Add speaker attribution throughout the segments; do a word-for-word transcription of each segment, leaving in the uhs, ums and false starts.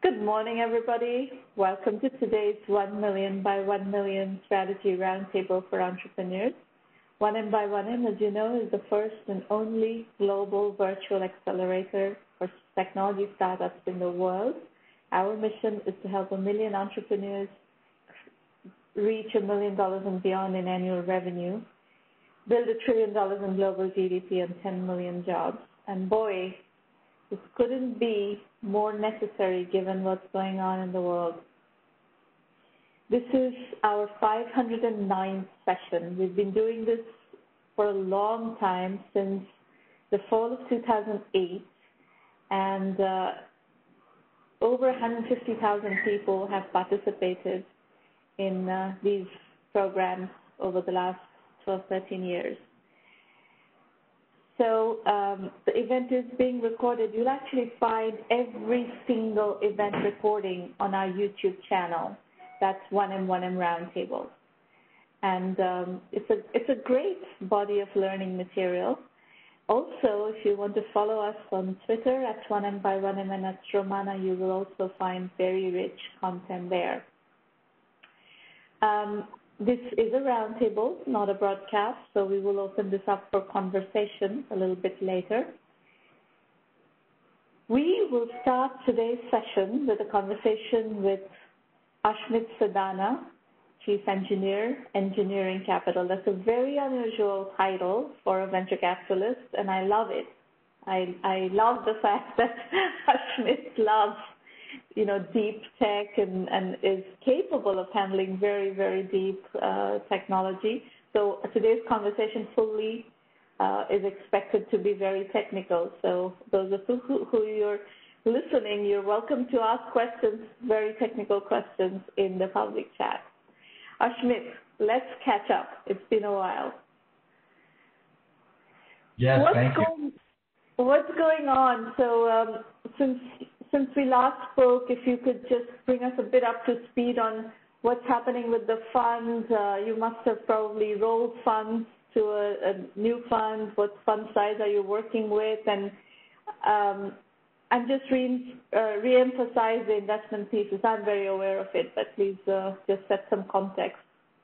Speaker 1: Good morning, everybody. Welcome to today's one million by one million Strategy Roundtable for Entrepreneurs. one M by one M, as you know, is the first and only global virtual accelerator for technology startups in the world. Our mission is to help a million entrepreneurs reach a million dollars and beyond in annual revenue, build a trillion dollars in global G D P and ten million jobs. And boy, this couldn't be more necessary given what's going on in the world. This is our five hundred ninth session. We've been doing this for a long time, since the fall of two thousand eight, and uh, over one hundred fifty thousand people have participated in uh, these programs over the last twelve, thirteen years. So um, the event is being recorded. You'll actually find every single event recording on our YouTube channel. That's one M one M Roundtable. And um, it's a it's a great body of learning material. Also, if you want to follow us on Twitter at one M by one M and at Romana, you will also find very rich content there. Um, This is a roundtable, not a broadcast, so we will open this up for conversation a little bit later. We will start today's session with a conversation with Ashmit Sadana, Chief Engineer, Engineering Capital. That's a very unusual title for a venture capitalist, and I love it. I, I love the fact that Ashmit loves you know, deep tech and, and is capable of handling very, very deep uh, technology. So today's conversation fully uh, is expected to be very technical. So those of you who, who you're listening, you're welcome to ask questions, very technical questions in the public chat. Ashmit, let's catch up. It's been a while.
Speaker 2: Yes,
Speaker 1: what's
Speaker 2: thank
Speaker 1: going,
Speaker 2: you.
Speaker 1: What's going on? So um, since Since we last spoke, if you could just bring us a bit up to speed on what's happening with the fund. Uh, you must have probably rolled funds to a, a new fund. What fund size are you working with? And um, and just re uh, re-emphasize the investment thesis. I'm very aware of it, but please uh, just set some context.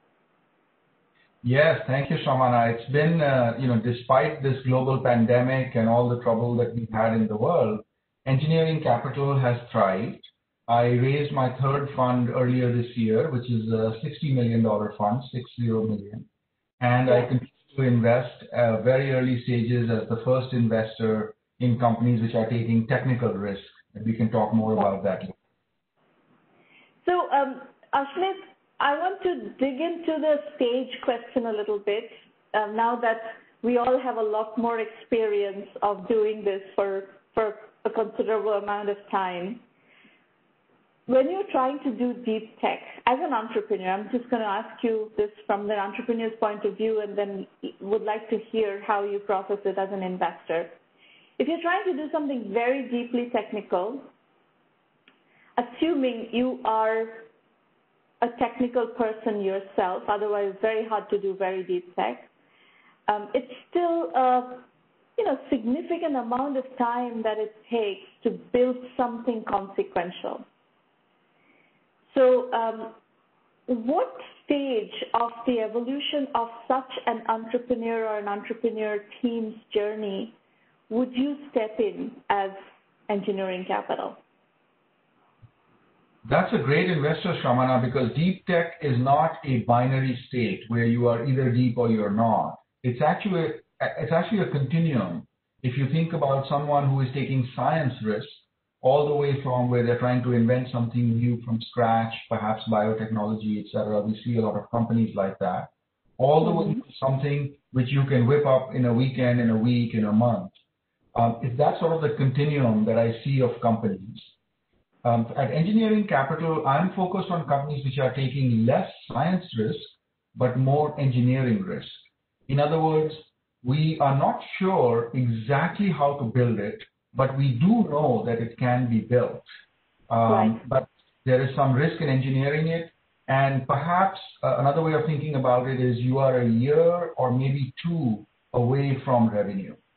Speaker 2: Yes, thank you, Shamana. It's been, uh, you know, despite this global pandemic and all the trouble that we've had in the world, Engineering Capital has thrived. I raised my third fund earlier this year, which is a sixty million dollars fund, sixty million. And I continue to invest at very early stages as the first investor in companies which are taking technical risk. And we can talk more about that.
Speaker 1: So, um, Ashmit, I want to dig into the stage question a little bit, um, now that we all have a lot more experience of doing this for, for a considerable amount of time. When you're trying to do deep tech, as an entrepreneur, I'm just going to ask you this from the entrepreneur's point of view, and then would like to hear how you process it as an investor. If you're trying to do something very deeply technical, assuming you are a technical person yourself, otherwise it's very hard to do very deep tech, um, it's still a you know, significant amount of time that it takes to build something consequential. So um, what stage of the evolution of such an entrepreneur or an entrepreneur team's journey would you step in as Engineering Capital?
Speaker 2: That's a great investor, Shamana, because deep tech is not a binary state where you are either deep or you're not. It's actually It's actually a continuum. If you think about someone who is taking science risks, all the way from where they're trying to invent something new from scratch, perhaps biotechnology, et cetera. We see a lot of companies like that, all the way to something which you can whip up in a weekend, in a week, in a month. Um, it's that sort of the continuum that I see of companies. Um, at Engineering Capital, I'm focused on companies which are taking less science risk, but more engineering risk. In other words, we are not sure exactly how to build it, but we do know that it can be built. Um,
Speaker 1: right.
Speaker 2: But there is some risk in engineering it. And perhaps uh, another way of thinking about it is you are a year or maybe two away from revenue.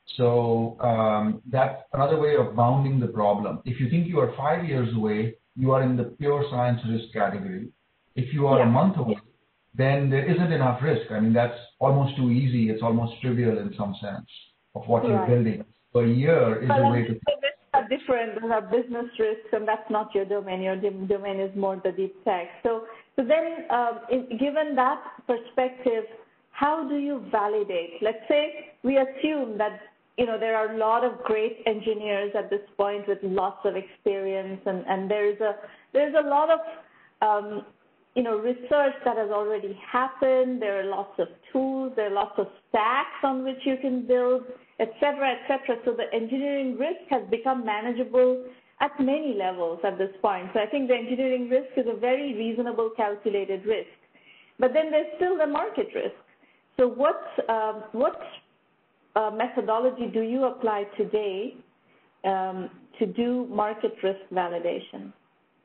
Speaker 2: So um, that's another way of bounding the problem. If you think you are five years away, you are in the pure science risk category. If you are yeah. a month away, then there isn't enough risk. I mean, that's almost too easy. It's almost trivial in some sense of what right. you're building. So a year is
Speaker 1: well,
Speaker 2: a way to...
Speaker 1: The risks are different. There are business risks, and that's not your domain. Your domain is more the deep tech. So, so then, um, in, given that perspective, how do you validate? Let's say we assume that you know there are a lot of great engineers at this point with lots of experience, and, and there's a there's a lot of um, you know, research that has already happened. There are lots of tools. There are lots of stacks on which you can build, et cetera, et cetera. So the engineering risk has become manageable at many levels at this point. So I think the engineering risk is a very reasonable, calculated risk. But then there's still the market risk. So what, um, what uh, methodology do you apply today um, to do market risk validation?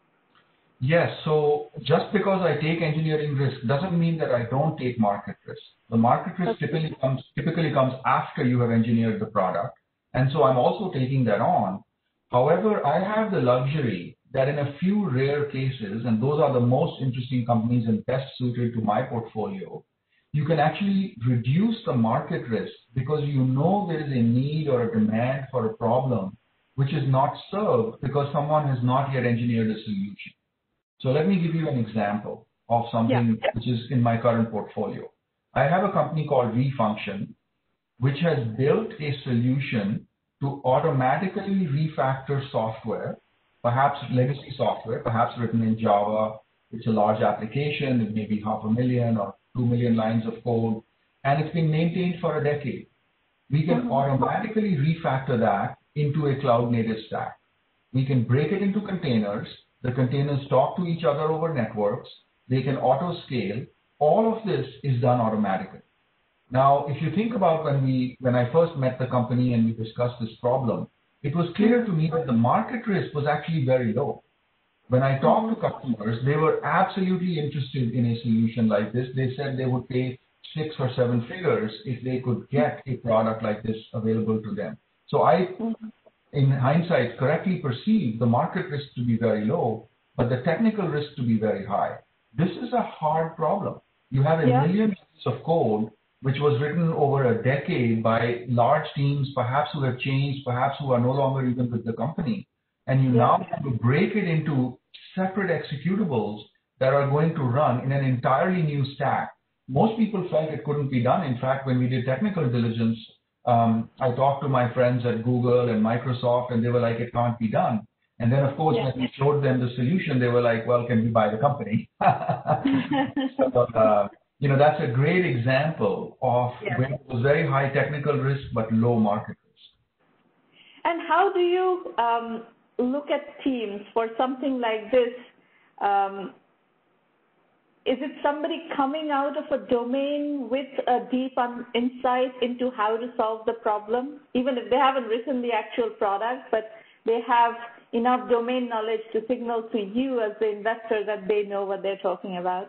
Speaker 2: Yes, so just because I take engineering risk doesn't mean that I don't take market risk. The market risk okay. typically comes typically comes after you have engineered the product, and so I'm also taking that on. However, I have the luxury that in a few rare cases, and those are the most interesting companies and best suited to my portfolio, you can actually reduce the market risk because you know there is a need or a demand for a problem which is not served because someone has not yet engineered a solution. So let me give you an example of something yeah. which is in my current portfolio. I have a company called refunction, which has built a solution to automatically refactor software, perhaps legacy software, perhaps written in Java. It's a large application. It may be half a million or two million lines of code, and it's been maintained for a decade. We can mm-hmm. automatically refactor that into a cloud-native stack. We can break it into containers. The containers talk to each other over networks. They can auto-scale. All of this is done automatically. Now, if you think about when we, when I first met the company and we discussed this problem, it was clear to me that the market risk was actually very low. When I talked to customers, they were absolutely interested in a solution like this. They said they would pay six or seven figures if they could get a product like this available to them. So I, in hindsight, correctly perceived the market risk to be very low, but the technical risk to be very high. This is a hard problem. You have a yeah. million lines of code which was written over a decade by large teams, perhaps who have changed, perhaps who are no longer even with the company. And you yeah. now have to break it into separate executables that are going to run in an entirely new stack. Most people felt it couldn't be done. In fact, when we did technical diligence, Um, I talked to my friends at Google and Microsoft, and they were like, it can't be done. And then, of course, yeah. when we showed them the solution, they were like, well, can we buy the company? so, uh, you know, that's a great example of yeah. where it was very high technical risk but low market risk.
Speaker 1: And how do you um, look at teams for something like this? Um, Is it somebody coming out of a domain with a deep insight into how to solve the problem, even if they haven't written the actual product, but they have enough domain knowledge to signal to you as the investor that they know what they're talking about?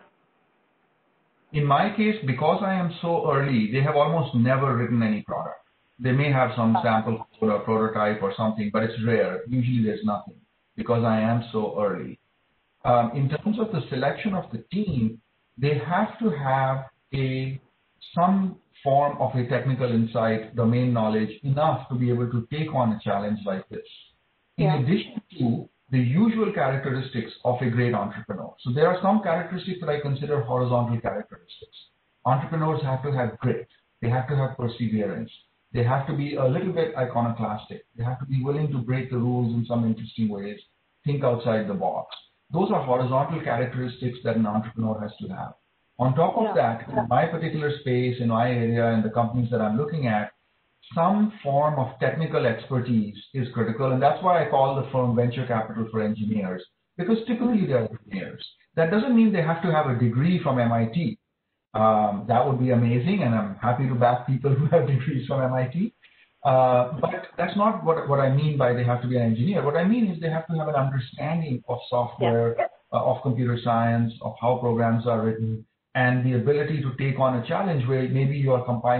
Speaker 2: In my case, because I am so early, they have almost never written any product. They may have some sample code or prototype or something, but it's rare. Usually there's nothing because I am so early. Um, in terms of the selection of the team, they have to have a some form of a technical insight, domain knowledge, enough to be able to take on a challenge like this. In yeah. addition to the usual characteristics of a great entrepreneur. So there are some characteristics that I consider horizontal characteristics. Entrepreneurs have to have grit. They have to have perseverance. They have to be a little bit iconoclastic. They have to be willing to break the rules in some interesting ways, think outside the box. Those are horizontal characteristics that an entrepreneur has to have. On top of yeah. that, in my particular space, in my area, and the companies that I'm looking at, some form of technical expertise is critical, and that's why I call the firm venture capital for engineers, because typically they're engineers. That doesn't mean they have to have a degree from M I T. Um, that would be amazing, and I'm happy to back people who have degrees from M I T. Uh, but that's not what, what I mean by they have to be an engineer. What I mean is they have to have an understanding of software, yeah. uh, of computer science, of how programs are written, and the ability to take on a challenge where maybe you are combining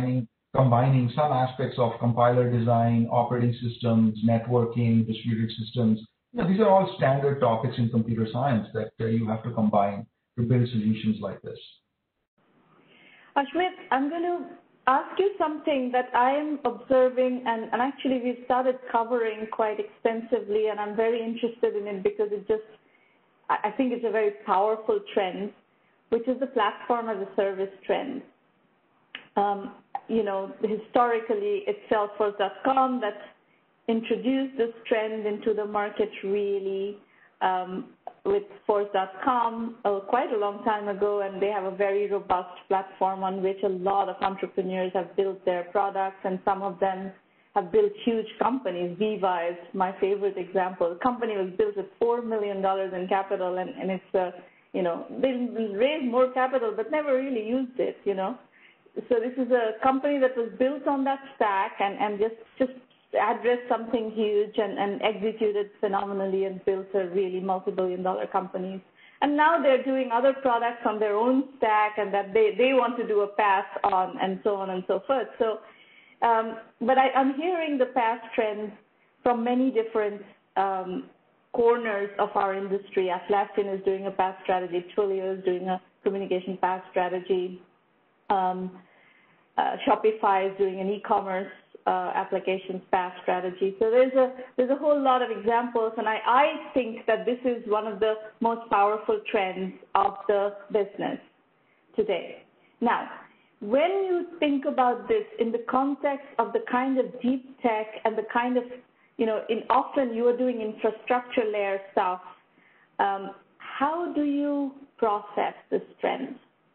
Speaker 2: combining some aspects of compiler design, operating systems, networking, distributed systems. You know, these are all standard topics in computer science that uh, you have to combine to build solutions like this.
Speaker 1: Ashmit, I'm going to ask you something that I am observing, and, and actually we've started covering quite extensively, and I'm very interested in it because it just, I think it's a very powerful trend, which is the platform as a service trend. Um, you know, historically, it's Salesforce dot com that introduced this trend into the market really um, with Force dot com uh, quite a long time ago, and they have a very robust platform on which a lot of entrepreneurs have built their products, and some of them have built huge companies. Veeva is my favorite example. The company was built with four million dollars in capital, and, and it's, uh, you know, they raised more capital but never really used it, you know. So this is a company that was built on that stack and, and just, just addressed something huge and, and executed phenomenally and built a really multi-billion dollar company. And now they're doing other products on their own stack and that they, they want to do a pass on and so on and so forth. So, um, but I, I'm hearing the past trends from many different um, corners of our industry. Atlassian is doing a pass strategy. Twilio is doing a communication pass strategy. Um, uh, Shopify is doing an e-commerce uh, applications pass strategy. So there's a there's a whole lot of examples, and I, I think that this is one of the most powerful trends of the business today. Now, when you think about this in the context of the kind of deep tech and the kind of, you know, in often you are doing infrastructure layer stuff, um, how do you process this trend?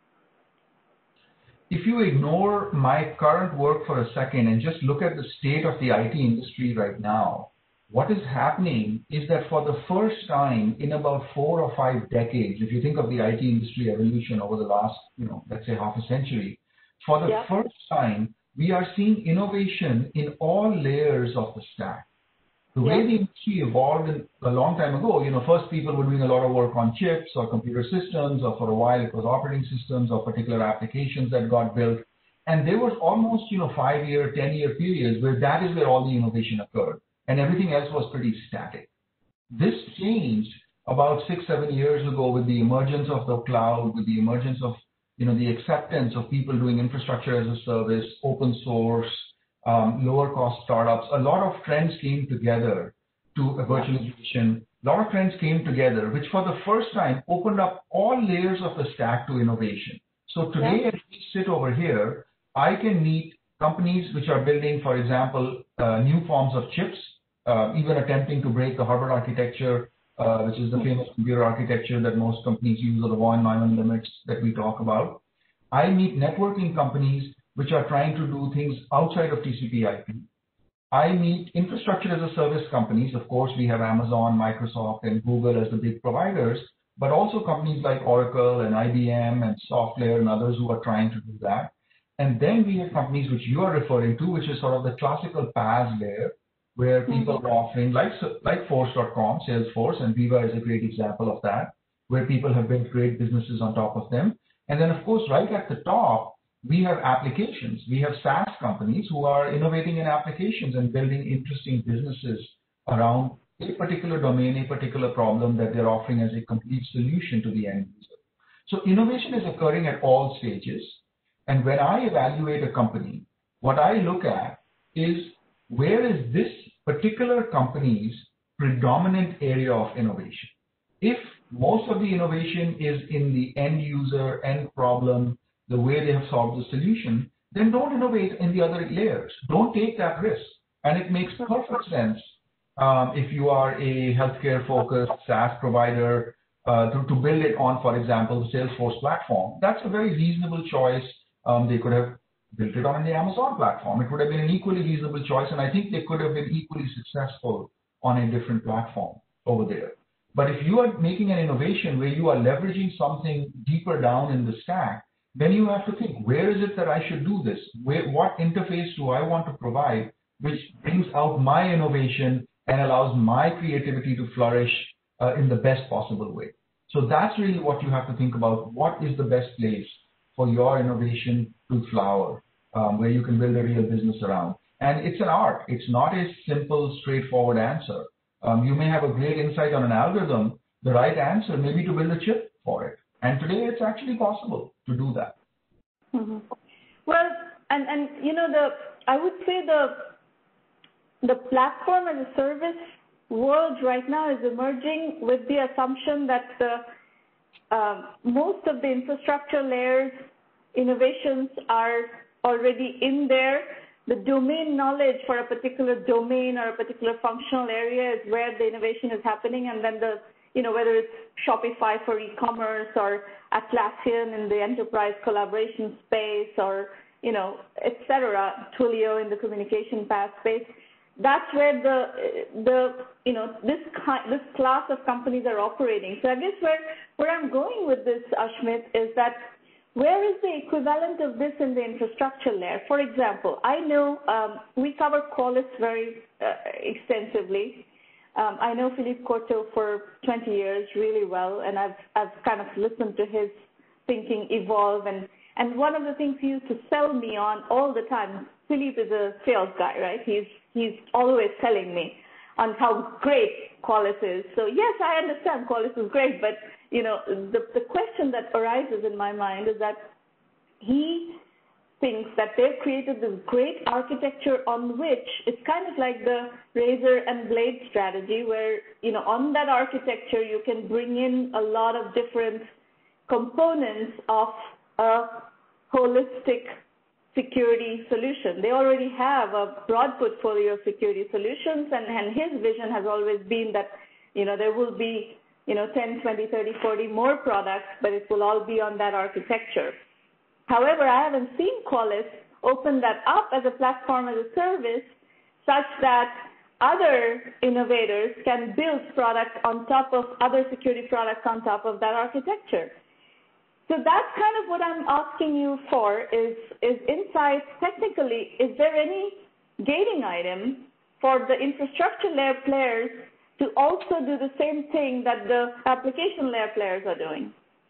Speaker 2: If you ignore my current work for a second and just look at the state of the I T industry right now, what is happening is that for the first time in about four or five decades, if you think of the I T industry evolution over the last, you know, let's say half a century, for the
Speaker 1: yeah.
Speaker 2: first time, we are seeing innovation in all layers of the stack. The way the industry evolved in, a long time ago, you know, first people were doing a lot of work on chips or computer systems, or for a while it was operating systems or particular applications that got built. And there was almost, you know, five-year, ten-year periods where that is where all the innovation occurred, and everything else was pretty static. This changed about six, seven years ago with the emergence of the cloud, with the emergence of, you know, the acceptance of people doing infrastructure as a service, open source, Um, lower cost startups. A lot of trends came together to a virtualization. A lot of trends came together, which for the first time opened up all layers of the stack to innovation. So today, yeah. as we sit over here, I can meet companies which are building, for example, uh, new forms of chips, uh, even attempting to break the Harvard architecture, uh, which is the famous computer architecture that most companies use, or the von Neumann limits that we talk about. I meet networking companies which are trying to do things outside of T C P I P. I meet infrastructure as a service companies. Of course, we have Amazon, Microsoft, and Google as the big providers, but also companies like Oracle and I B M and SoftLayer and others who are trying to do that. And then we have companies which you are referring to, which is sort of the classical PaaS layer, where people mm-hmm. are offering, like, like Force dot com, Salesforce, and Veeva is a great example of that, where people have built great businesses on top of them. And then, of course, right at the top, we have applications. We have SaaS companies who are innovating in applications and building interesting businesses around a particular domain, a particular problem that they're offering as a complete solution to the end user. So innovation is occurring at all stages. And when I evaluate a company, what I look at is, where is this particular company's predominant area of innovation? If most of the innovation is in the end user, end problem, the way they have solved the solution, then don't innovate in the other layers. Don't take that risk. And it makes perfect sense um, if you are a healthcare-focused SaaS provider uh, to, to build it on, for example, the Salesforce platform. That's a very reasonable choice. Um, they could have built it on the Amazon platform. It would have been an equally reasonable choice, and I think they could have been equally successful on a different platform over there. But if you are making an innovation where you are leveraging something deeper down in the stack, then you have to think, where is it that I should do this? Where, what interface do I want to provide which brings out my innovation and allows my creativity to flourish uh, in the best possible way? So that's really what you have to think about. What is the best place for your innovation to flower? um, where you can build a real business around. And it's an art. It's not a simple, straightforward answer. Um, you may have a great insight on an algorithm. The right answer may be to build a chip for it. And today it's actually possible to do that.
Speaker 1: Mm-hmm. Well, and, and you know, the I would say the the platform as a service world right now is emerging with the assumption that the, uh, most of the infrastructure layers innovations are already in there. The domain knowledge for a particular domain or a particular functional area is where the innovation is happening, and then the, you know, whether it's Shopify for e-commerce or Atlassian in the enterprise collaboration space or, you know, et cetera, Twilio in the communication path space, that's where the, the you know, this kind, this class of companies are operating. So I guess where, where I'm going with this, Ashmit, is that where is the equivalent of this in the infrastructure layer? For example, I know um, we cover Qualys very uh, extensively. Um, I know Philippe Courteau for twenty years really well, and I've, I've kind of listened to his thinking evolve. And, and one of the things he used to sell me on all the time, Philippe is a sales guy, right? He's, he's always telling me on how great Qualys is. So yes, I understand Qualys is great, but you know, the, the question that arises in my mind is that he thinks that they've created this great architecture on which it's kind of like the razor and blade strategy where, you know, on that architecture you can bring in a lot of different components of a holistic security solution. They already have a broad portfolio of security solutions, and, and his vision has always been that, you know, there will be, you know, ten, twenty, thirty, forty more products, but it will all be on that architecture. However, I haven't seen Qualys open that up as a platform as a service such that other innovators can build products on top of other security products on top of that architecture. So that's kind of what I'm asking you for is, is insights technically, is there any gating item for the infrastructure layer players to also do the same thing that the application layer players are doing?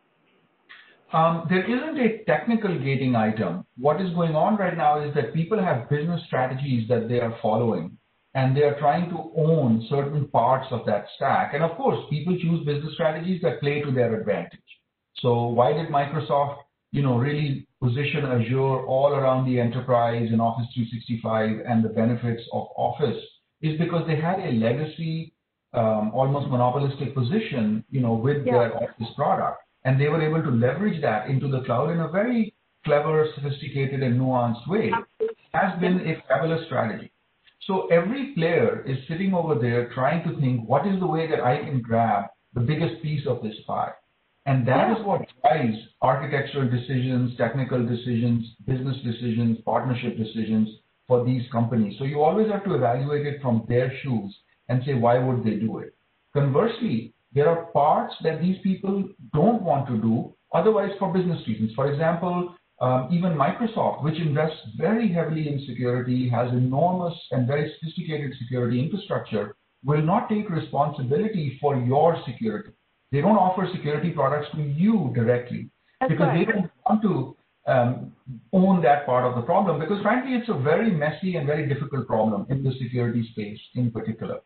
Speaker 2: Um, there isn't a technical gating item. What is going on right now is that people have business strategies that they are following, and they are trying to own certain parts of that stack. And of course, people choose business strategies that play to their advantage. So why did Microsoft, you know, really position Azure all around the enterprise in Office three sixty-five and the benefits of Office? Is because they had a legacy, um, almost monopolistic position, you know, with yeah. their Office product. And they were able to leverage that into the cloud in a very clever, sophisticated, and nuanced way. It has been a fabulous strategy. So every player is sitting over there trying to think, what is the way that I can grab the biggest piece of this pie? And that yeah. is what drives architectural decisions, technical decisions, business decisions, partnership decisions for these companies. So you always have to evaluate it from their shoes and say, why would they do it? Conversely, there are parts that these people don't want to do, otherwise for business reasons. For example, um, even Microsoft, which invests very heavily in security, has enormous and very sophisticated security infrastructure, will not take responsibility for your security. They don't offer security products to you directly That's because right. they don't want to um, own that part of the problem, because frankly, it's a very messy and very difficult problem in the security space in particular.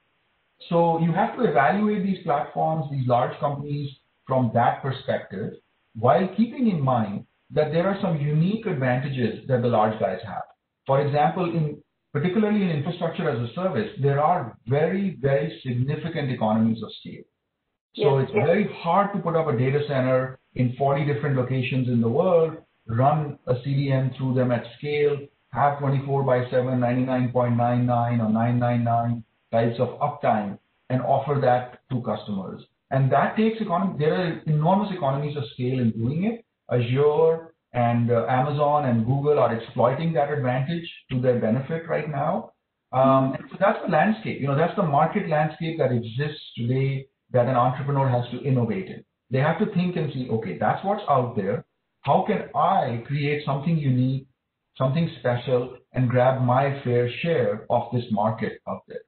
Speaker 2: So you have to evaluate these platforms, these large companies from that perspective, while keeping in mind that there are some unique advantages that the large guys have. For example, in particularly in infrastructure as a service, there are very, very significant economies of scale. So yes, it's yes. very hard to put up a data center in forty different locations in the world, run a C D N through them at scale, have twenty-four by seven, ninety-nine point nine nine or nine ninety-nine types of uptime, and offer that to customers. And that takes economy. There are enormous economies of scale in doing it. Azure and uh, Amazon and Google are exploiting that advantage to their benefit right now. Um, and so that's the landscape. You know, that's the market landscape that exists today that an entrepreneur has to innovate in. They have to think and see, okay, that's what's out there. How can I create something unique, something special, and grab my fair share of this market out there?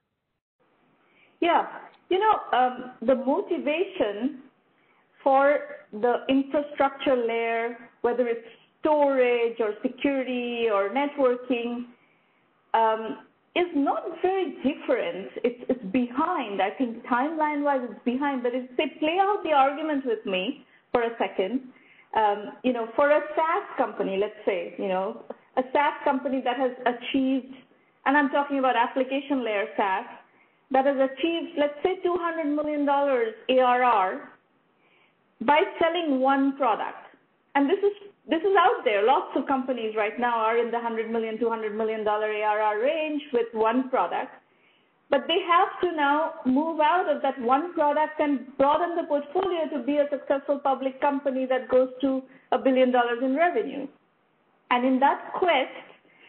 Speaker 1: Yeah, you know, um, the motivation for the infrastructure layer, whether it's storage or security or networking um, is not very different. It's, it's behind. I think timeline-wise it's behind. But if they play out the argument with me for a second, um, you know, for a SaaS company, let's say, you know, a SaaS company that has achieved, and I'm talking about application layer SaaS, that has achieved, let's say, two hundred million dollars A R R by selling one product. And this is this is out there. Lots of companies right now are in the one hundred million dollars, two hundred million dollars A R R range with one product. But they have to now move out of that one product and broaden the portfolio to be a successful public company that goes to a billion dollars in revenue. And in that quest,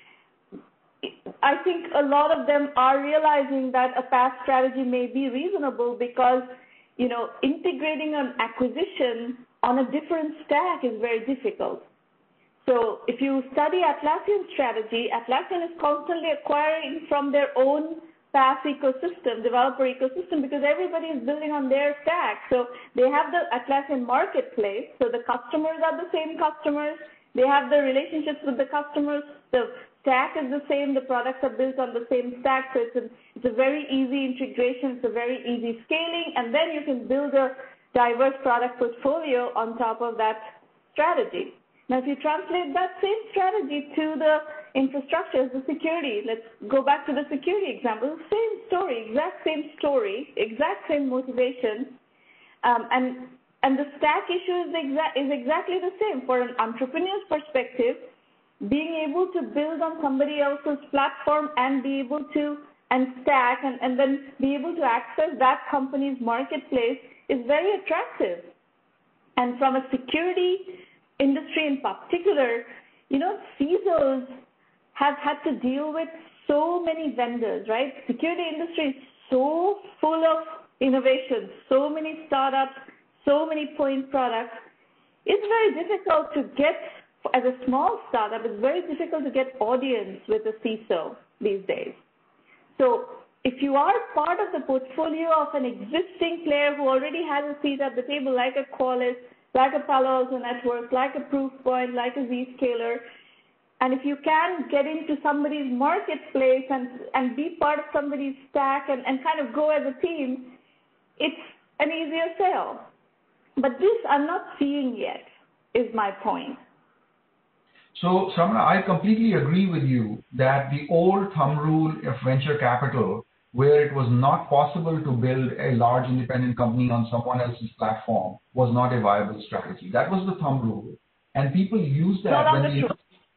Speaker 1: I think a lot of them are realizing that a PaaS strategy may be reasonable because, you know, integrating an acquisition on a different stack is very difficult. So if you study Atlassian's strategy, Atlassian is constantly acquiring from their own PaaS ecosystem, developer ecosystem, because everybody is building on their stack. So they have the Atlassian marketplace, so the customers are the same customers. They have the relationships with the customers. The stack is the same. The products are built on the same stack. So it's a, it's a very easy integration. It's a very easy scaling. And then you can build a diverse product portfolio on top of that strategy. Now, if you translate that same strategy to the infrastructure, the security, let's go back to the security example. Same story, exact same story, exact same motivation. Um, and And the stack issue is, exa- is exactly the same. For an entrepreneur's perspective, being able to build on somebody else's platform and be able to, and stack, and, and then be able to access that company's marketplace is very attractive. And from a security industry in particular, you know, C I S Os have had to deal with so many vendors, right? Security industry is so full of innovation, so many startups, so many point products. It's very difficult to get, as a small startup, it's very difficult to get audience with a C I S O these days. So if you are part of the portfolio of an existing player who already has a seat at the table, like a Qualys, like a Palo Alto Networks, like a Proofpoint, like a Zscaler, and if you can get into somebody's marketplace and, and be part of somebody's stack and, and kind of go as a team, it's an easier sale. But this I'm not seeing yet, is my point.
Speaker 2: So, Shramana, I completely agree with you that the old thumb rule of venture capital, where it was not possible to build a large independent company on someone else's platform, was not a viable strategy. That was the thumb rule. And people use that
Speaker 1: no
Speaker 2: when
Speaker 1: longer
Speaker 2: they,
Speaker 1: true.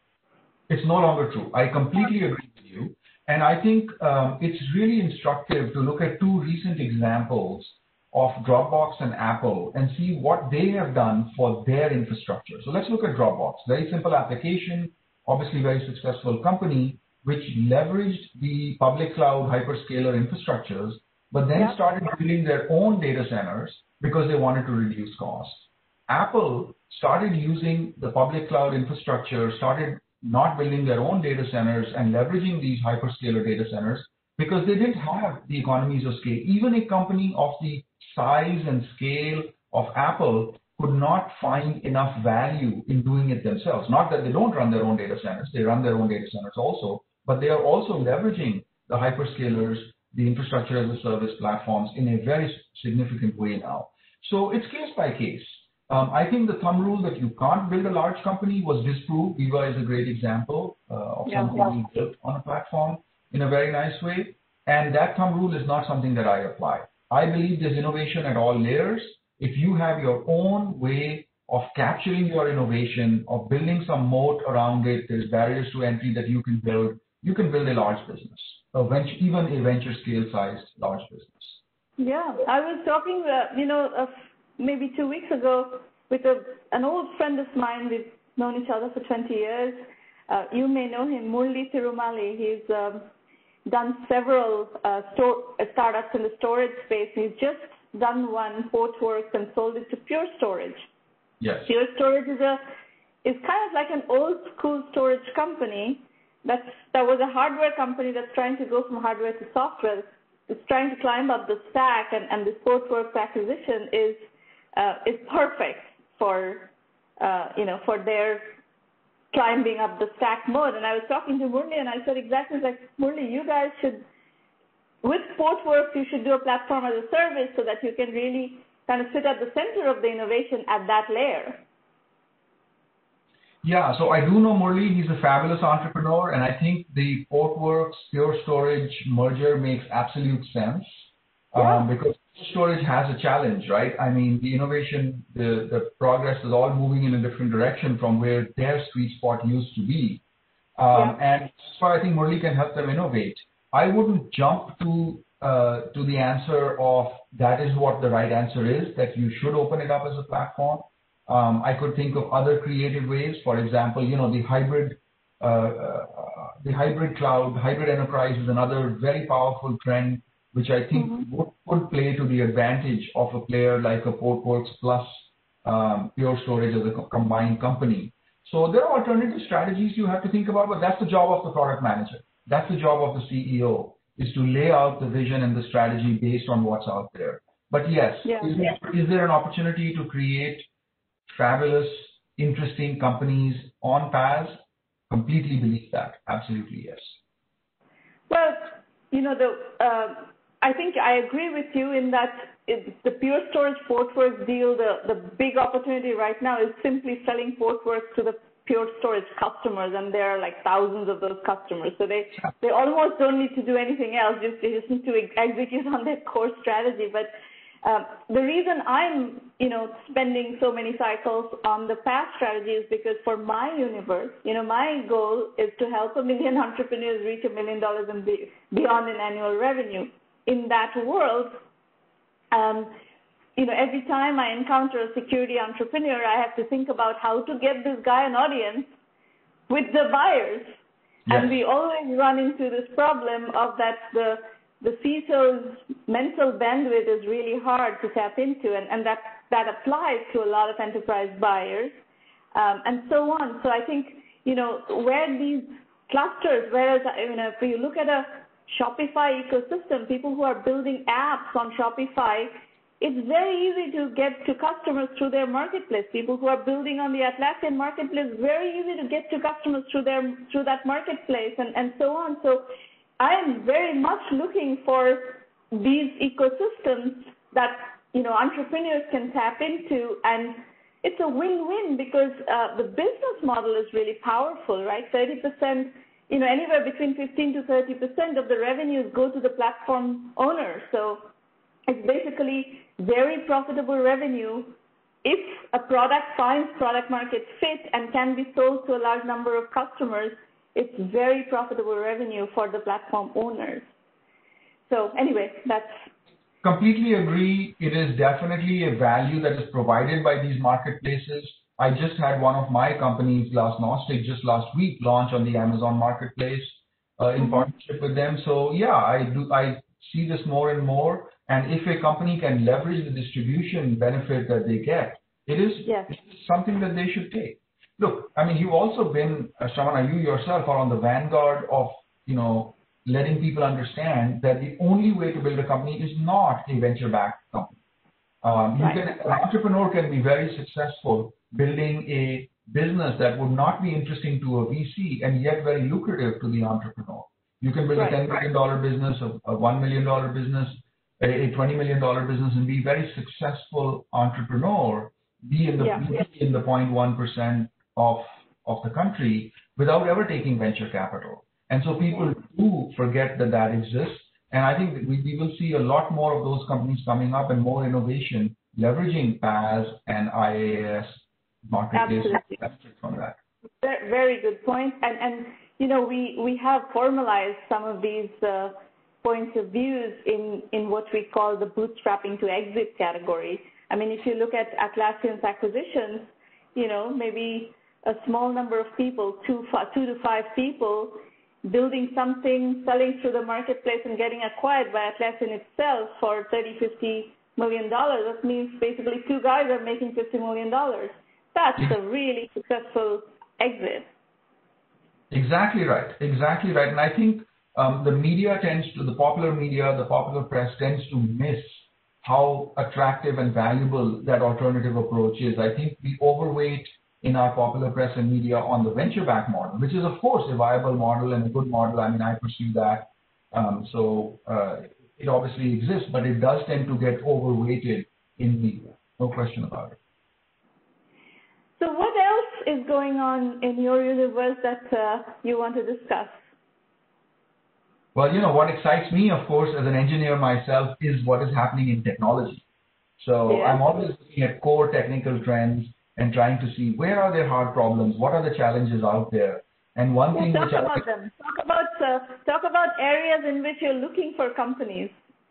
Speaker 2: It's no longer true. I completely agree with you. And I think um, it's really instructive to look at two recent examples of Dropbox and Apple and see what they have done for their infrastructure. So let's look at Dropbox. Very simple application, obviously very successful company, which leveraged the public cloud hyperscaler infrastructures, but then
Speaker 1: yeah.
Speaker 2: started building their own data centers because they wanted to reduce costs. Apple started using the public cloud infrastructure, started not building their own data centers and leveraging these hyperscaler data centers because they didn't have the economies of scale. Even a company of the size and scale of Apple could not find enough value in doing it themselves. Not that they don't run their own data centers, they run their own data centers also, but they are also leveraging the hyperscalers, the infrastructure as a service platforms in a very significant way now. So it's case by case. Um, I think the thumb rule that you can't build a large company was disproved. Viva is a great example uh, of
Speaker 1: yeah.
Speaker 2: something being built on a platform in a very nice way. And that thumb rule is not something that I apply. I believe there's innovation at all layers. If you have your own way of capturing your innovation, of building some moat around it, there's barriers to entry that you can build, you can build a large business, a venture, even a venture scale sized large business.
Speaker 1: Yeah, I was talking, uh, you know, uh, maybe two weeks ago with a, an old friend of mine. We've known each other for twenty years. Uh, you may know him, Murli Tirumali. He's um, done several uh, store, uh, startups in the storage space. He's just done one, Portworx, and sold it to Pure Storage.
Speaker 2: Yes.
Speaker 1: Pure Storage is a is kind of like an old school storage company that's, that was a hardware company that's trying to go from hardware to software. It's trying to climb up the stack, and, and this Portworx acquisition is uh, is perfect for uh, you know for their climbing up the stack mode. And I was talking to Murli, and I said exactly like, Murli, you guys should, with Portworx, you should do a platform as a service so that you can really kind of sit at the center of the innovation at that layer.
Speaker 2: Yeah, so I do know Murli. He's a fabulous entrepreneur, and I think the Portworx Pure Storage merger makes absolute sense.
Speaker 1: Yeah.
Speaker 2: Um, because storage has a challenge, right? I mean, the innovation, the, the progress is all moving in a different direction from where their sweet spot used to be. Um,
Speaker 1: yeah.
Speaker 2: And that's why I think Murli can help them innovate. I wouldn't jump to uh, to the answer of that is what the right answer is, that you should open it up as a platform. Um, I could think of other creative ways. For example, you know, the hybrid, uh, uh, the hybrid cloud, hybrid enterprise is another very powerful trend, which I think mm-hmm. would, would play to the advantage of a player like a Portworx plus um, Pure Storage as a co- combined company. So there are alternative strategies you have to think about, but that's the job of the product manager. That's the job of the C E O, is to lay out the vision and the strategy based on what's out there. But yes,
Speaker 1: yeah.
Speaker 2: is, there, is there an opportunity to create fabulous, interesting companies on P A S? Completely believe that. Absolutely, yes.
Speaker 1: Well, you know, the uh, I think I agree with you in that it, the Pure Storage Portworx deal, the, the big opportunity right now is simply selling Portworx to the Pure Storage customers, and there are like thousands of those customers. So they, they almost don't need to do anything else, just, they just need to ex- execute on their core strategy. But Um, the reason I'm, you know, spending so many cycles on the P A S strategy is because for my universe, you know, my goal is to help a million entrepreneurs reach a million dollars and be, beyond in annual revenue. In that world, um, you know, every time I encounter a security entrepreneur, I have to think about how to get this guy an audience with the buyers. Yes. And we always run into this problem of that the the C I S O's mental bandwidth is really hard to tap into, and, and that, that applies to a lot of enterprise buyers, um, and so on. So I think, you know, where these clusters, whereas, you know, if you look at a Shopify ecosystem, people who are building apps on Shopify, it's very easy to get to customers through their marketplace. People who are building on the Atlassian marketplace, very easy to get to customers through their through that marketplace, and, and so on. So I am very much looking for these ecosystems that, you know, entrepreneurs can tap into, and it's a win-win because uh, the business model is really powerful, right? thirty percent, you know, anywhere between fifteen to thirty percent of the revenues go to the platform owner. So it's basically very profitable revenue if a product finds product market fit and can be sold to a large number of customers. It's very profitable revenue for the platform owners. So anyway, that's...
Speaker 2: Completely agree. It is definitely a value that is provided by these marketplaces. I just had one of my companies, Glassnostic, just last week launch on the Amazon Marketplace uh, in mm-hmm. partnership with them. So yeah, I do. I see this more and more. And if a company can leverage the distribution benefit that they get, it is yes. something that they should take. Look, I mean, you've also been, uh, Shramana, you yourself are on the vanguard of, you know, letting people understand that the only way to build a company is not a venture-backed company. Um, you right. can, an entrepreneur can be very successful building a business that would not be interesting to a V C and yet very lucrative to the entrepreneur. You can build right. a ten million dollars business, a, a one million dollars business, a, a twenty million dollars business, and be a very successful entrepreneur, be in the, yeah. be in the zero point one percent of of the country without ever taking venture capital. And so people do forget that that exists. And I think that we, we will see a lot more of those companies coming up and more innovation leveraging P A S and I A S marketplace from that.
Speaker 1: Very good point. And, and you know, we, we have formalized some of these uh, points of views in, in what we call the bootstrapping to exit category. I mean, if you look at Atlassian's acquisitions, you know, maybe a small number of people, two, two to five people, building something, selling through the marketplace and getting acquired by Atlassian itself for thirty, fifty million dollars. That means basically two guys are making fifty million dollars. That's a really successful exit.
Speaker 2: Exactly right. Exactly right. And I think um, the media tends to, the popular media, the popular press tends to miss how attractive and valuable that alternative approach is. I think we overweight in our popular press and media on the venture-backed model, which is, of course, a viable model and a good model. I mean, I pursue that. Um, so uh, it obviously exists, but it does tend to get overweighted in media. No question about it.
Speaker 1: So what else is going on in your universe that uh, you want to discuss?
Speaker 2: Well, you know, what excites me, of course, as an engineer myself, is what is happening in technology. So yeah. I'm always looking at core technical trends and trying to see where are there hard problems, what are the challenges out there. And one
Speaker 1: yeah,
Speaker 2: thing
Speaker 1: talk
Speaker 2: which
Speaker 1: about
Speaker 2: I,
Speaker 1: them. Talk about uh, talk about areas in which you're looking for companies.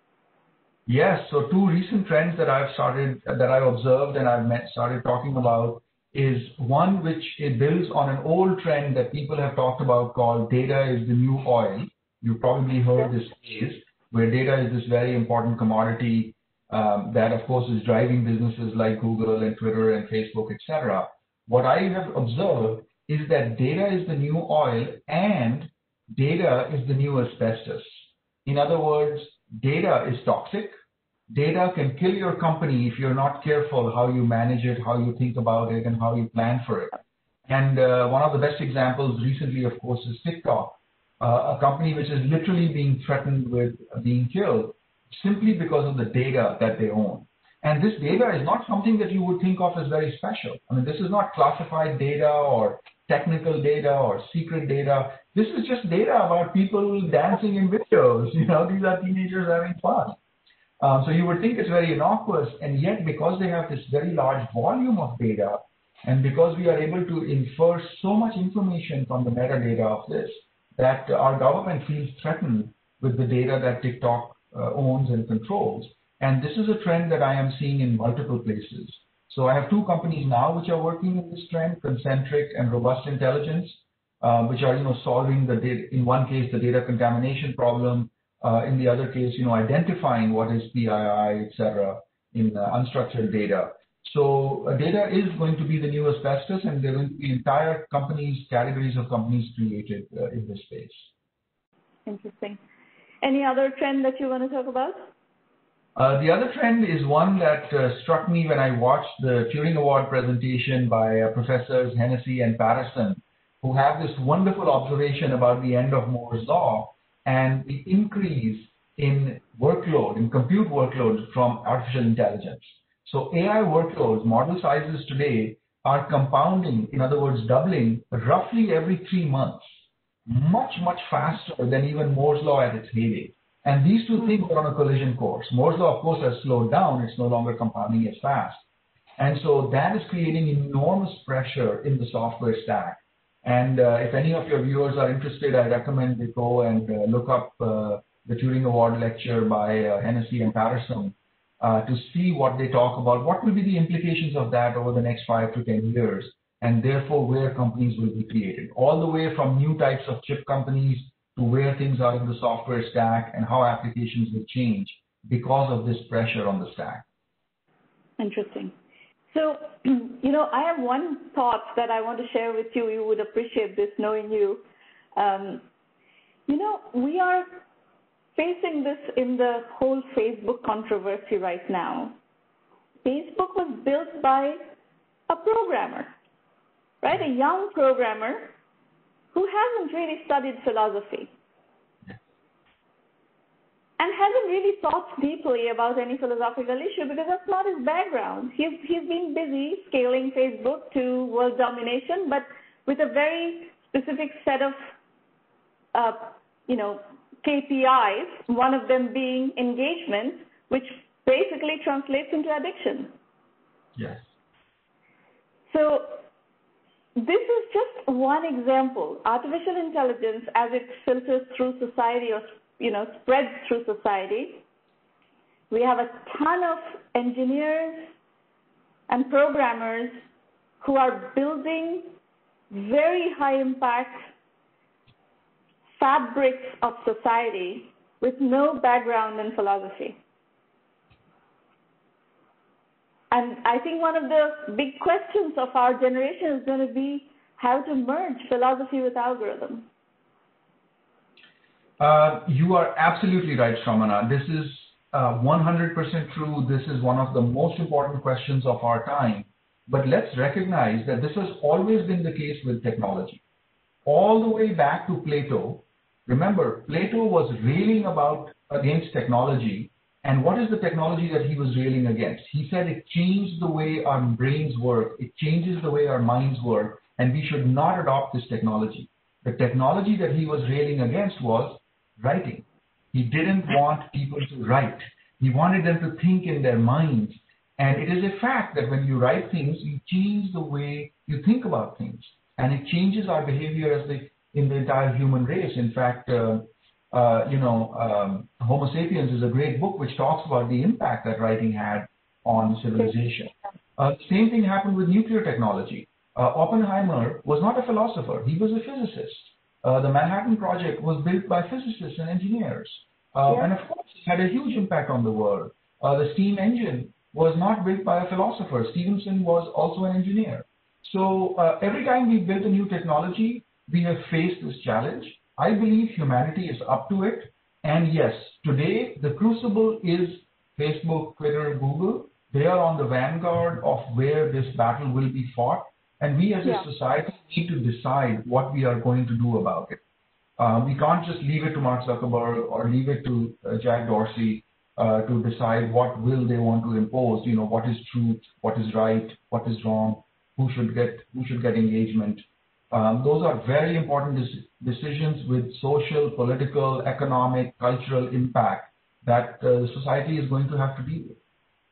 Speaker 2: Yes, so two recent trends that I've started, that I've observed and I've met, started talking about is one which it builds on an old trend that people have talked about called data is the new oil. You've probably heard this phrase, where data is this very important commodity um, that, of course, is driving businesses like Google and Twitter and Facebook, et cetera. What I have observed is that data is the new oil and data is the new asbestos. In other words, data is toxic. Data can kill your company if you're not careful how you manage it, how you think about it, and how you plan for it. And uh, one of the best examples recently, of course, is TikTok, uh, a company which is literally being threatened with being killed simply because of the data that they own. And this data is not something that you would think of as very special. I mean, this is not classified data or technical data or secret data. This is just data about people dancing in videos. You know, these are teenagers having fun. Um, so you would think it's very innocuous, and yet because they have this very large volume of data, and because we are able to infer so much information from the metadata of this, that our government feels threatened with the data that TikTok uh, owns and controls. And this is a trend that I am seeing in multiple places. So I have two companies now which are working in this trend, Concentric and Robust Intelligence, uh, which are, you know, solving the data, in one case, the data contamination problem, uh, in the other case, you know, identifying what is P I I, et cetera, in uh, unstructured data. So uh, data is going to be the new asbestos, and there are going to be entire companies, categories of companies created uh, in this space.
Speaker 1: Interesting. Any other trend that you want to talk about?
Speaker 2: Uh, the other trend is one that uh, struck me when I watched the Turing Award presentation by uh, Professors Hennessy and Patterson, who have this wonderful observation about the end of Moore's law and the increase in workload, in compute workload from artificial intelligence. So A I workloads, model sizes today are compounding, in other words, doubling roughly every three months, much, much faster than even Moore's law at its heyday. And these two things are on a collision course. Moore's law, of course, has slowed down. It's no longer compounding as fast. And so that is creating enormous pressure in the software stack. And uh, if any of your viewers are interested, I recommend they go and uh, look up uh, the Turing Award lecture by uh, Hennessy and Patterson uh, to see what they talk about. What will be the implications of that over the next five to ten years, and therefore where companies will be created, all the way from new types of chip companies to where things are in the software stack and how applications will change because of this pressure on the stack.
Speaker 1: Interesting. So, you know, I have one thought that I want to share with you. You would appreciate this, knowing you. Um, you know, we are facing this in the whole Facebook controversy right now. Facebook was built by a programmer, right? A young programmer who hasn't really studied philosophy and hasn't really thought deeply about any philosophical issue because that's not his background. He's, he's been busy scaling Facebook to world domination, but with a very specific set of, uh, you know, K P Is, one of them being engagement, which basically translates into addiction.
Speaker 2: Yes.
Speaker 1: So this is just one example. Artificial intelligence, as it filters through society or, you know, spreads through society, we have a ton of engineers and programmers who are building very high impact fabrics of society with no background in philosophy. And I think one of the big questions of our generation is going to be how to merge philosophy with algorithm.
Speaker 2: Uh, you are absolutely right, Shramana. This is uh, one hundred percent true. This is one of the most important questions of our time. But let's recognize that this has always been the case with technology. All the way back to Plato, remember, Plato was railing about against technology. And what is the technology that he was railing against? He said it changed the way our brains work. It changes the way our minds work. And we should not adopt this technology. The technology that he was railing against was writing. He didn't want people to write. He wanted them to think in their minds. And it is a fact that when you write things, you change the way you think about things. And it changes our behavior as the, in the entire human race. In fact, uh, uh, you know, um, Homo sapiens is a great book which talks about the impact that writing had on civilization. Uh, the same thing happened with nuclear technology. Uh, Oppenheimer was not a philosopher. He was a physicist. Uh, the Manhattan Project was built by physicists and engineers. Uh, yeah. And of course, it had a huge impact on the world. Uh, the steam engine was not built by a philosopher. Stephenson was also an engineer. So uh, every time we build a new technology, we have faced this challenge. I believe humanity is up to it. And yes, today the crucible is Facebook, Twitter, Google. They are on the vanguard of where this battle will be fought. And we as yeah. a society need to decide what we are going to do about it. Uh, we can't just leave it to Mark Zuckerberg or leave it to uh, Jack Dorsey uh, to decide what will they want to impose. You know, what is truth, what is right, what is wrong, who should get who should get engagement. Um, those are very important decisions with social, political, economic, cultural impact that uh, the society is going to have to deal with.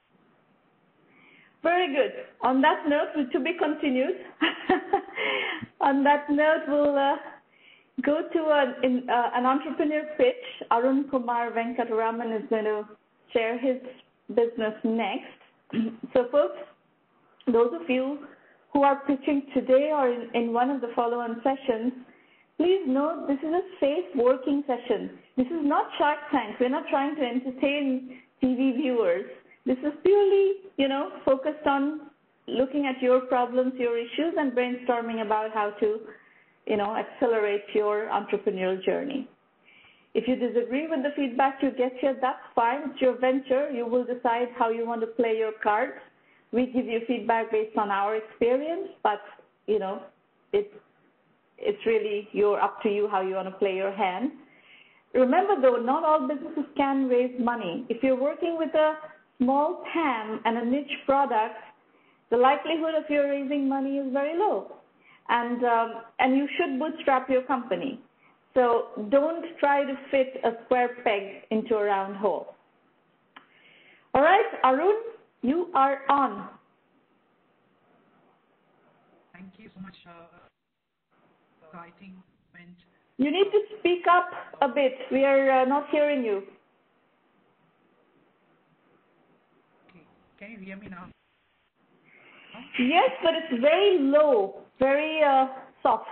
Speaker 1: Very good. On that note, to be continued. On that note, we'll uh, go to an, in, uh, an entrepreneur pitch. Arun Kumar Venkataraman is going to share his business next. So folks, those of you who are pitching today or in, in one of the follow-on sessions, please note this is a safe working session. This is not Shark Tank. We're not trying to entertain T V viewers. This is purely, you know, focused on looking at your problems, your issues, and brainstorming about how to, you know, accelerate your entrepreneurial journey. If you disagree with the feedback you get here, that's fine. It's your venture. You will decide how you want to play your cards. We give you feedback based on our experience, but, you know, it's, it's really you're up to you how you want to play your hand. Remember, though, not all businesses can raise money. If you're working with a small T A M and a niche product, the likelihood of you raising money is very low. And, um, and you should bootstrap your company. So don't try to fit a square peg into a round hole. All right, Arun, you are on.
Speaker 3: Thank you so much. Uh, exciting moment.
Speaker 1: You need to speak up a bit. We are uh, not hearing you.
Speaker 3: Okay. Can you hear me now?
Speaker 1: Yes, but it's very low, very uh, soft.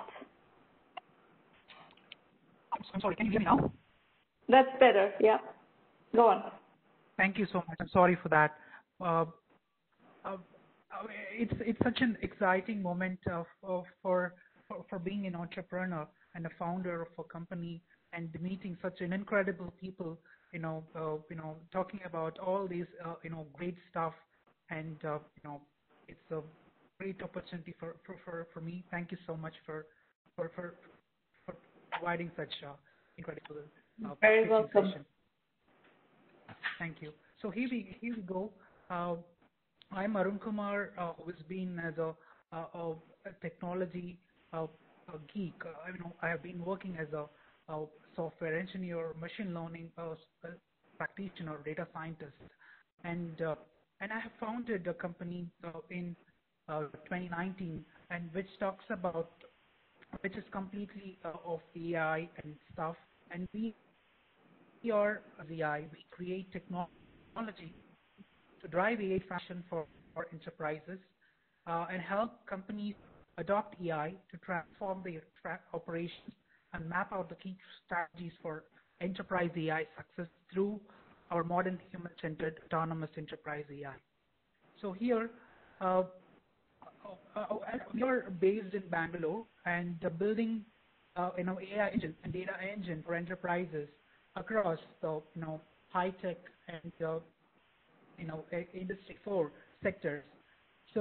Speaker 3: I'm sorry, can you hear me now?
Speaker 1: That's better, yeah. Go on.
Speaker 3: Thank you so much. I'm sorry for that. Uh, uh, it's it's such an exciting moment of, of for, for for being an entrepreneur and a founder of a company and meeting such an incredible people. You know, uh, you know, talking about all these uh, you know great stuff, and uh, you know, it's a great opportunity for, for, for, for me. Thank you so much for for for, for providing such uh, incredible uh,
Speaker 1: very welcome.
Speaker 3: Session. Thank you. So here we here we go. Uh, I'm Arun Kumar, uh, who has been as a, a, a technology uh, a geek. Uh, I know I have been working as a, a software engineer, machine learning uh, practitioner, data scientist, and uh, and I have founded a company uh, in uh, twenty nineteen, and which talks about which is completely uh, of A I and stuff, and we we are A I. We create technology to drive A I fashion for, for enterprises uh, and help companies adopt A I to transform their tra- operations and map out the key strategies for enterprise A I success through our modern human-centered autonomous enterprise A I. So here, uh, uh, we are based in Bangalore and uh, building uh, you know, A I engine and data engine for enterprises across the you know high tech and uh, you know industry four sectors. So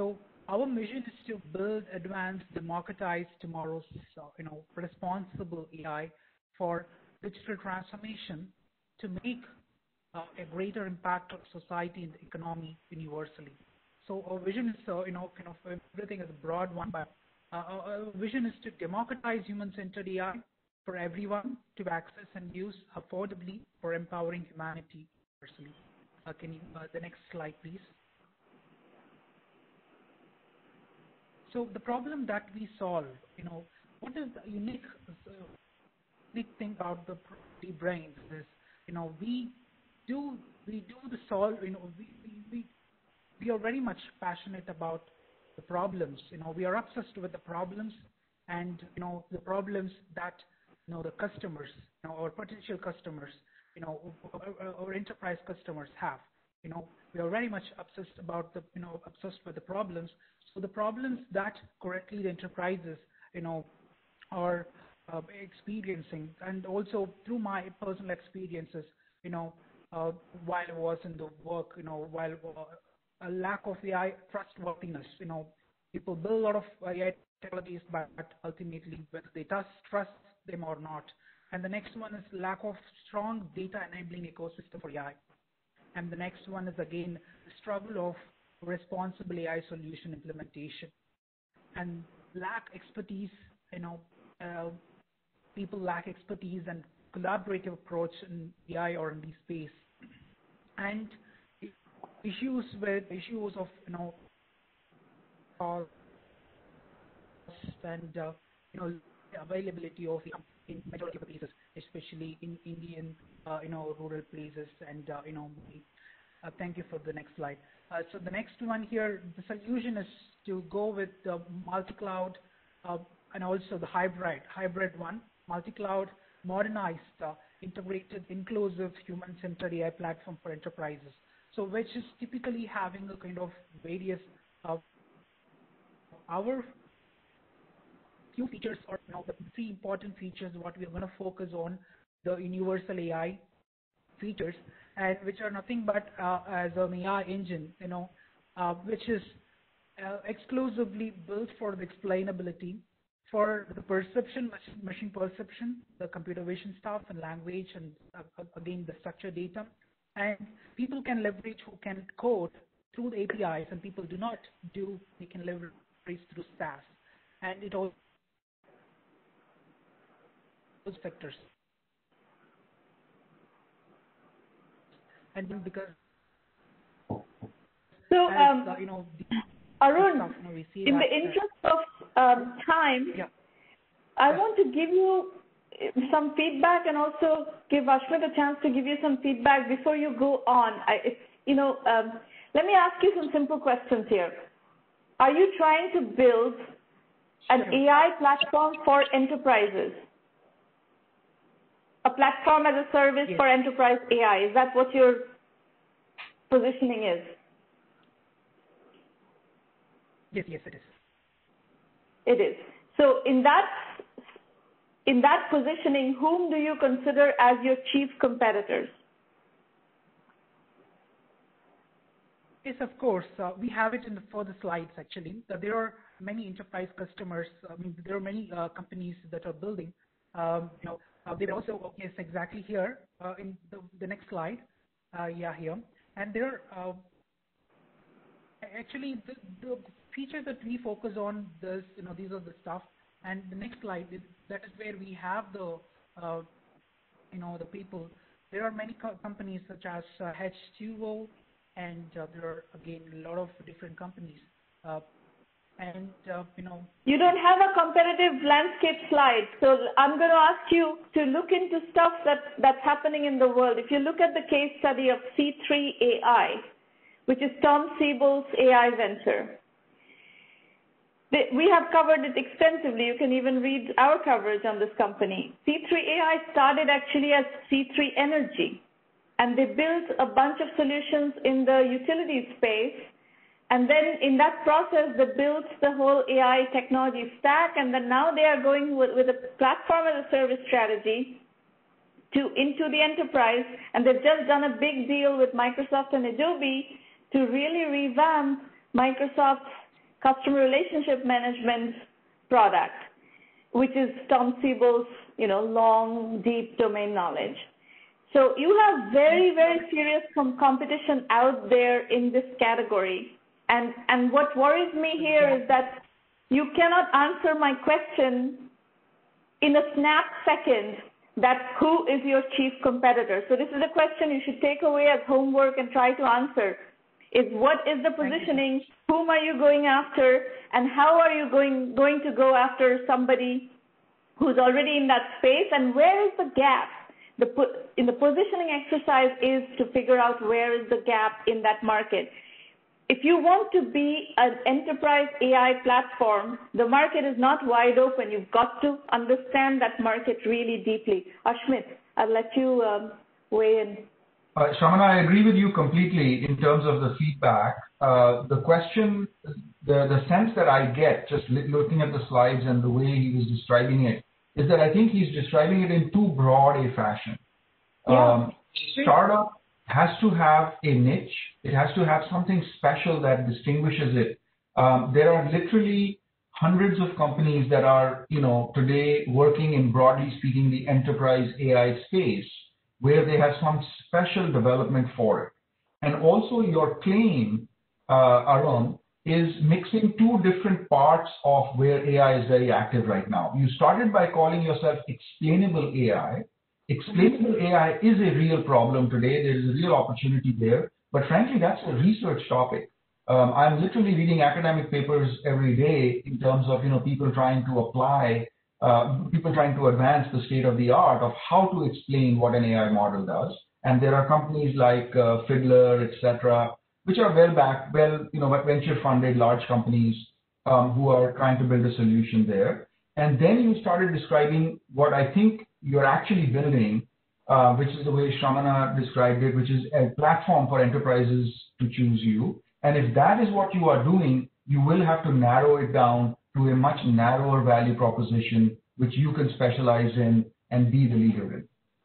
Speaker 3: our mission is to build, advance, democratize tomorrow's, uh, you know, responsible A I for digital transformation to make uh, a greater impact on society and the economy universally. So our vision is, uh, you know, kind of everything is a broad one, but uh, our vision is to democratize human-centered A I for everyone to access and use affordably for empowering humanity universally. Uh, can you, uh, the next slide, please? So the problem that we solve, you know, what is the unique, uh, unique thing about the, the brains is, you know, we do we do the solve, you know, we, we we are very much passionate about the problems. You know, we are obsessed with the problems, and you know, the problems that you know the customers, you know, our potential customers, you know, our, our enterprise customers have. You know, we are very much obsessed about the, you know, obsessed with the problems. So the problems that correctly the enterprises, you know, are uh, experiencing, and also through my personal experiences, you know, uh, while I was in the work, you know, while uh, a lack of A I trustworthiness, you know, people build a lot of A I technologies, but ultimately whether they trust, trust them or not. And the next one is lack of strong data enabling ecosystem for A I. And the next one is again the struggle of responsible A I solution implementation and lack expertise, you know, uh, people lack expertise and collaborative approach in A I or in the space, and issues with issues of, you know, cost and, uh, you know, availability of in majority of the places, especially in Indian, uh, you know, rural places, and, uh, you know, uh, thank you for the next slide. Uh, so the next one here, the solution is to go with the multi-cloud uh, and also the hybrid, hybrid one, multi-cloud, modernized, uh, integrated, inclusive, human-centered A I platform for enterprises. So which is typically having a kind of various uh, our few features, or you know, the three important features what we are going to focus on, the universal A I features, and which are nothing but uh, as an A I engine, you know, uh, which is uh, exclusively built for the explainability, for the perception, machine perception, the computer vision stuff, and language, and uh, again the structured data. And people can leverage who can code through the A P Is, and people do not do, they can leverage through SaaS. And it all those sectors. And then because
Speaker 1: so
Speaker 3: as,
Speaker 1: um,
Speaker 3: uh, you know, the
Speaker 1: Arun,
Speaker 3: stuff, you know, we see
Speaker 1: in
Speaker 3: that,
Speaker 1: the interest of um, time,
Speaker 3: yeah.
Speaker 1: I
Speaker 3: Yeah.
Speaker 1: want to give you some feedback and also give Ashmit a chance to give you some feedback before you go on. I, it's, you know, um, let me ask you some simple questions here. Are you trying to build an
Speaker 3: Sure.
Speaker 1: A I platform for enterprises? A platform as a service
Speaker 3: Yes.
Speaker 1: for enterprise A I? Is that what your positioning is?
Speaker 3: Yes, yes, it is.
Speaker 1: It is. So in that in that positioning, whom do you consider as your chief competitors?
Speaker 3: Yes, of course. Uh, we have it in the further slides, actually. Uh, there are many enterprise customers. I mean, there are many uh, companies that are building. Um, you know, uh, they also, oh, yes, exactly here uh, in the, the next slide. Uh, yeah, here. And there are uh, actually the, the features that we focus on, this, you know, these are the stuff. And the next slide, is, that is where we have the, uh, you know, the people. There are many co companies such as uh, H two O, and uh, there are again a lot of different companies. Uh, and uh, you know,
Speaker 1: you don't have a competitive landscape slide, so I'm going to ask you to look into stuff that that's happening in the world. If you look at the case study of C three A I, which is Tom Siebel's A I venture. We have covered it extensively. You can even read our coverage on this company. C three A I started actually as C three Energy, and they built a bunch of solutions in the utility space. And then in that process, they built the whole A I technology stack, and then now they are going with, with a platform as a service strategy to into the enterprise, and they've just done a big deal with Microsoft and Adobe to really revamp Microsoft's customer relationship management product, which is Tom Siebel's, you know, long, deep domain knowledge. So you have very, very serious com- competition out there in this category. And, and what worries me here is that you cannot answer my question in a snap second that who is your chief competitor. So this is a question you should take away as homework and try to answer. Is what is the positioning, whom are you going after, and how are you going, going to go after somebody who's already in that space, and where is the gap? The, in the positioning exercise is to figure out where is the gap in that market. If you want to be an enterprise A I platform, the market is not wide open. You've got to understand that market really deeply. Ashmit, I'll let you um, weigh in.
Speaker 2: Uh, Shramana, I agree with you completely in terms of the feedback. Uh, the question, the, the sense that I get just looking at the slides and the way he was describing it is that I think he's describing it in too broad a fashion.
Speaker 1: Yeah.
Speaker 2: Um, startup has to have a niche. It has to have something special that distinguishes it. Um, there are literally hundreds of companies that are, you know, today working in, broadly speaking, the enterprise A I space, where they have some special development for it. And also your claim, uh, Arun, is mixing two different parts of where A I is very active right now. You started by calling yourself explainable A I. Explainable A I is a real problem today. There is a real opportunity there. But frankly, that's a research topic. Um, I'm literally reading academic papers every day in terms of, you know, people trying to apply Uh, people trying to advance the state of the art of how to explain what an A I model does. And there are companies like uh, Fiddler, et cetera, which are well backed, well, you know, venture funded large companies um, who are trying to build a solution there. And then you started describing what I think you're actually building, uh, which is the way Shramana described it, which is a platform for enterprises to choose you. And if that is what you are doing, you will have to narrow it down to a much narrower value proposition, which you can specialize in and be the leader in.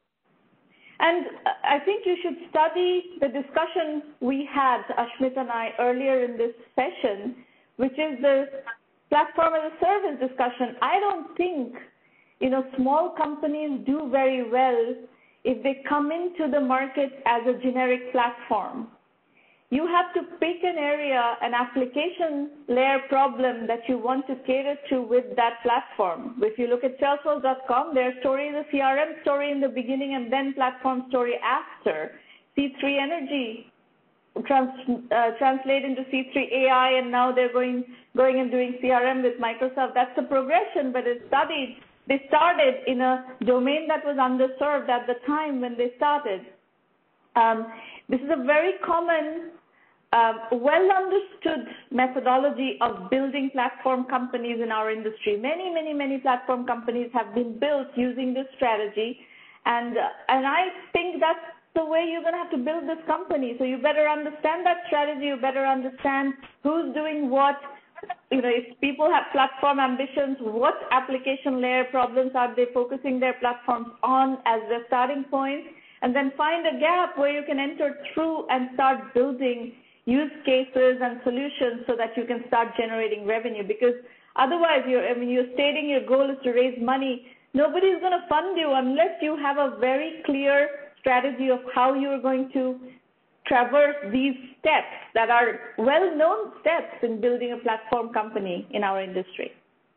Speaker 1: And I think you should study the discussion we had, Ashmit and I, earlier in this session, which is the platform as a service discussion. I don't think, you know, small companies do very well if they come into the market as a generic platform. You have to pick an area, an application layer problem that you want to cater to with that platform. If you look at Salesforce dot com, their story is a C R M story in the beginning and then platform story after. C three Energy trans, uh, translate into C three A I, and now they're going, going and doing C R M with Microsoft. That's a progression, but it's studied. They started in a domain that was underserved at the time when they started. Um, this is a very common, uh, well-understood methodology of building platform companies in our industry. Many, many, many platform companies have been built using this strategy, and uh, and I think that's the way you're going to have to build this company. So you better understand that strategy. You better understand who's doing what. You know, if people have platform ambitions, what application layer problems are they focusing their platforms on as their starting point? And then find a gap where you can enter through and start building use cases and solutions so that you can start generating revenue. Because otherwise, you're, I mean, you're stating your goal is to raise money. Nobody's going to fund you unless you have a very clear strategy of how you're going to traverse these steps that are well-known steps in building a platform company in our industry.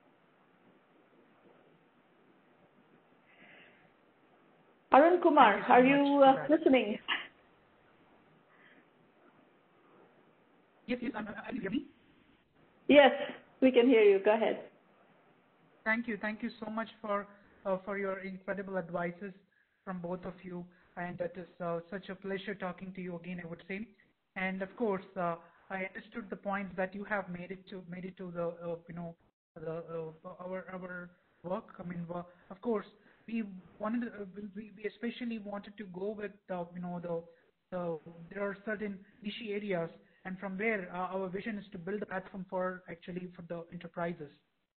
Speaker 1: Arun Kumar,
Speaker 3: you so
Speaker 1: are you uh, listening?
Speaker 3: Yes, yes, I'm, I'm hear me?
Speaker 1: Yes, we can hear you. Go ahead.
Speaker 3: Thank you. Thank you so much for uh, for your incredible advices from both of you. And it is uh, such a pleasure talking to you again, I would say. And of course, uh, I understood the points that you have made it to made it to the uh, you know the uh, our our work. I mean, uh, of course, we wanted uh, we, we especially wanted to go with uh, you know the, the there are certain niche areas, and from there uh, our vision is to build a platform for actually for the enterprises.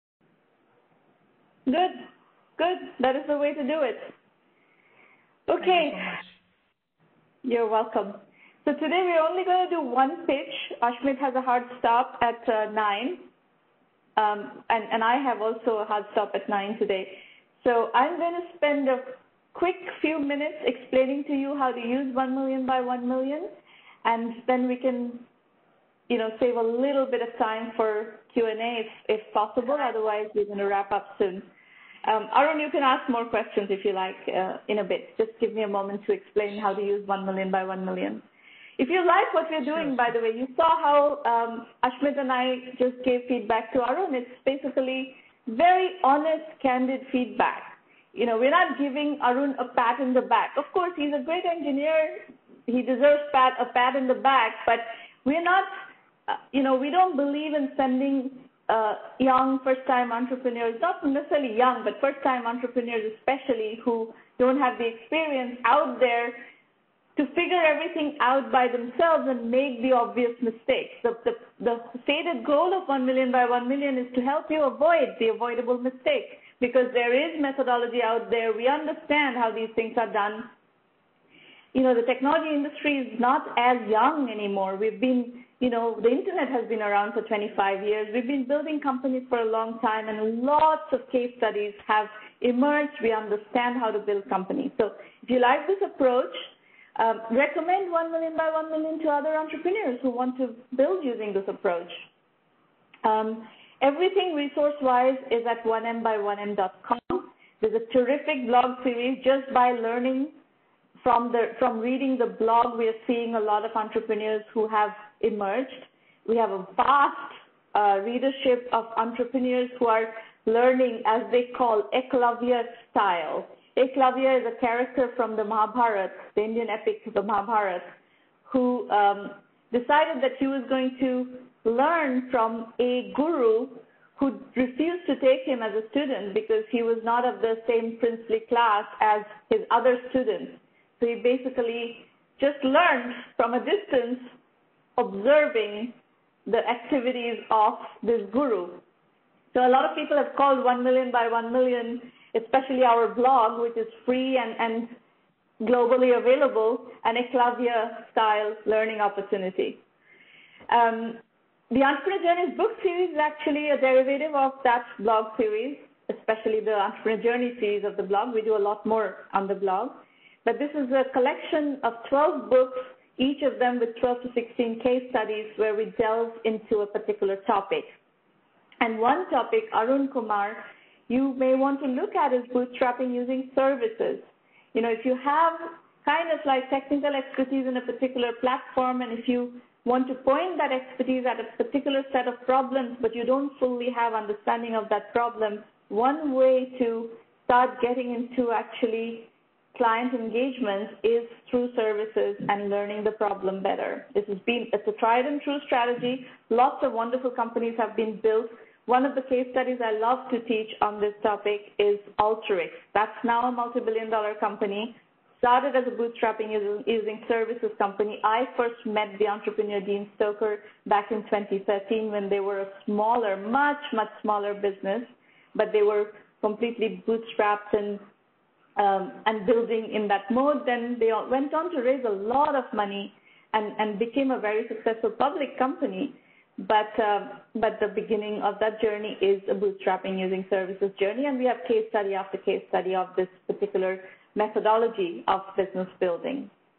Speaker 1: Good, good. That is the way to do it. Okay.
Speaker 3: Thank you so much.
Speaker 1: You're welcome. So today we're only going to do one pitch. Ashmit has a hard stop at uh, nine. um, and, and I have also a hard stop at nine today. So I'm going to spend a quick few minutes explaining to you how to use one million by one million, and then we can, you know, save a little bit of time for Q and A if, if possible. Otherwise, we're going to wrap up soon. Um, Arun, you can ask more questions if you like uh, in a bit. Just give me a moment to explain how to use one million by one million. If you like what we're doing, by the way, you saw how um, Ashmit and I just gave feedback to Arun. It's basically very honest, candid feedback. You know, we're not giving Arun a pat in the back. Of course, he's a great engineer. He deserves pat, a pat in the back, but we're not, uh, you know, we don't believe in sending uh, young first-time entrepreneurs, not necessarily young, but first-time entrepreneurs especially, who don't have the experience out there to figure everything out by themselves and make the obvious mistakes. The, the, the stated goal of one million by one million is to help you avoid the avoidable mistake, because there is methodology out there. We understand how these things are done. You know, the technology industry is not as young anymore. We've been, you know, the internet has been around for twenty-five years. We've been building companies for a long time, and lots of case studies have emerged. We understand how to build companies. So if you like this approach, um, recommend one million by one million to other entrepreneurs who want to build using this approach. Um, everything resource-wise is at one m by one m dot com. There's a terrific blog series just by learning From, the, from reading the blog. We are seeing a lot of entrepreneurs who have emerged. We have a vast uh, readership of entrepreneurs who are learning, as they call, Eklavya style. Eklavya is a character from the Mahabharata, the Indian epic, the Mahabharata, who um, decided that he was going to learn from a guru who refused to take him as a student because he was not of the same princely class as his other students. So he basically just learned from a distance, observing the activities of this guru. So a lot of people have called one million by one million, especially our blog, which is free and, and globally available, an Eklavya-style learning opportunity. Um, the Entrepreneur Journeys book series is actually a derivative of that blog series, especially the Entrepreneur Journey series of the blog. We do a lot more on the blog. But this is a collection of twelve books, each of them with twelve to sixteen case studies where we delve into a particular topic. And one topic, Arun Kumar, you may want to look at is bootstrapping using services. You know, if you have kind of like technical expertise in a particular platform, and if you want to point that expertise at a particular set of problems, but you don't fully have understanding of that problem, one way to start getting into actually client engagement is through services and learning the problem better. This has been, it's a tried and true strategy. Lots of wonderful companies have been built. One of the case studies I love to teach on this topic is Alteryx. That's now a multi-billion dollar company, started as a bootstrapping using, using services company. I first met the entrepreneur Dean Stoker back in twenty thirteen when they were a smaller, much, much smaller business, but they were completely bootstrapped and Um, and building in that mode. Then they went on to raise a lot of money and, and became a very successful public company. But, uh, but the beginning of that journey is a bootstrapping using services journey, and we have case study after case study of this particular methodology of business building.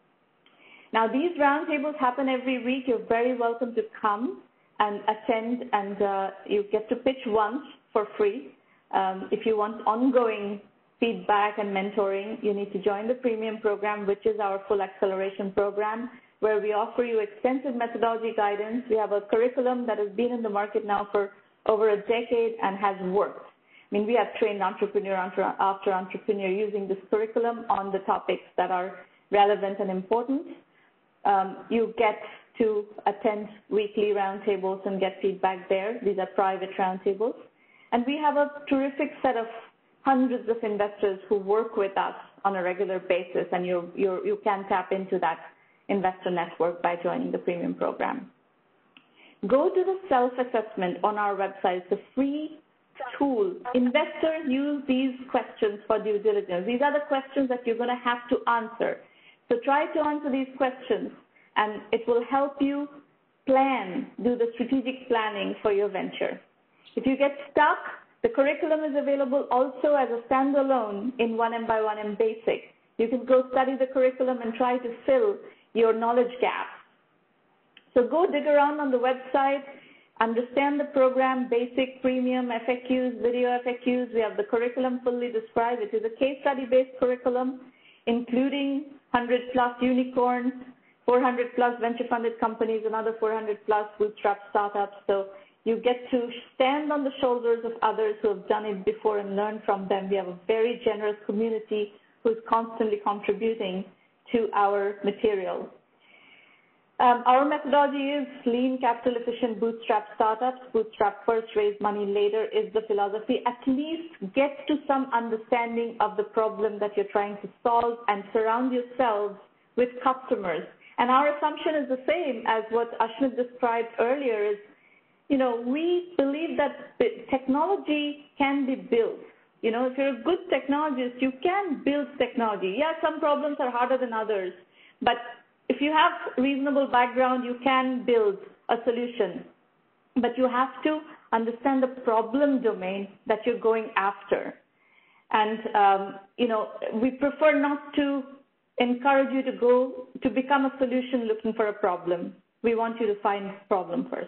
Speaker 1: Now, these roundtables happen every week. You're very welcome to come and attend, and uh, you get to pitch once for free. Um, if you want ongoing feedback and mentoring, you need to join the premium program, which is our full acceleration program, where we offer you extensive methodology guidance. We have a curriculum that has been in the market now for over a decade and has worked. I mean, we have trained entrepreneur after entrepreneur using this curriculum on the topics that are relevant and important. Um, you get to attend weekly roundtables and get feedback there. These are private roundtables. And we have a terrific set of hundreds of investors who work with us on a regular basis, and you you you can tap into that investor network by joining the premium program. Go to the self-assessment on our website. It's a free tool. Investors use these questions for due diligence. These are the questions that you're going to have to answer. So try to answer these questions, and it will help you plan, do the strategic planning for your venture. If you get stuck, the curriculum is available also as a standalone in one M by one M Basic. You can go study the curriculum and try to fill your knowledge gaps. So go dig around on the website, understand the program, basic, premium, F A Qs, video F A Qs. We have the curriculum fully described. It is a case study-based curriculum, including one hundred plus unicorns, four hundred plus venture-funded companies, another four hundred plus bootstrap startups. So you get to stand on the shoulders of others who have done it before and learn from them. We have a very generous community who's constantly contributing to our materials. Um, our methodology is lean, capital efficient, bootstrap startups. Bootstrap first, raise money later is the philosophy. At least get to some understanding of the problem that you're trying to solve and surround yourselves with customers. And our assumption is the same as what Ashmit described earlier is, you know, we believe that technology can be built. You know, if you're a good technologist, you can build technology. Yeah, some problems are harder than others, but if you have reasonable background, you can build a solution. But you have to understand the problem domain that you're going after. And, um, you know, we prefer not to encourage you to go to become a solution looking for a problem. We want you to find a problem first.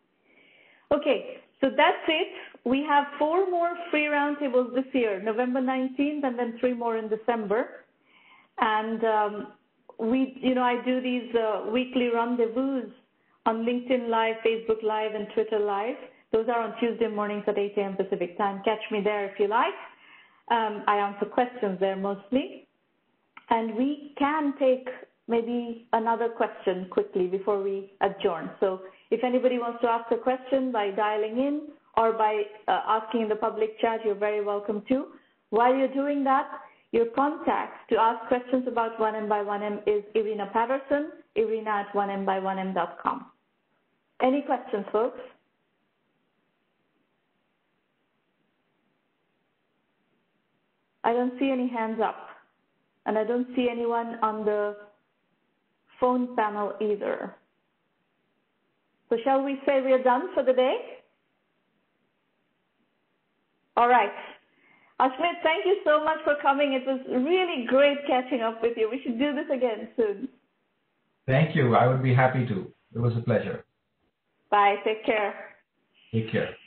Speaker 1: Okay, so that's it. We have four more free roundtables this year, November nineteenth, and then three more in December. And um, we, you know, I do these uh, weekly rendezvous on LinkedIn Live, Facebook Live, and Twitter Live. Those are on Tuesday mornings at eight A M Pacific time. Catch me there if you like. Um, I answer questions there mostly. And we can take maybe another question quickly before we adjourn. So if anybody wants to ask a question by dialing in or by uh, asking in the public chat, you're very welcome to. While you're doing that, your contact to ask questions about one M by one M is Irina Patterson, Irina at one M by one M dot com. Any questions, folks? I don't see any hands up, and I don't see anyone on the phone panel either. So shall we say we are done for the day? All right. Ashmit, thank you so much for coming. It was really great catching up with you. We should do this again soon.
Speaker 2: Thank you. I would be happy to. It was a pleasure.
Speaker 1: Bye. Take care.
Speaker 2: Take care.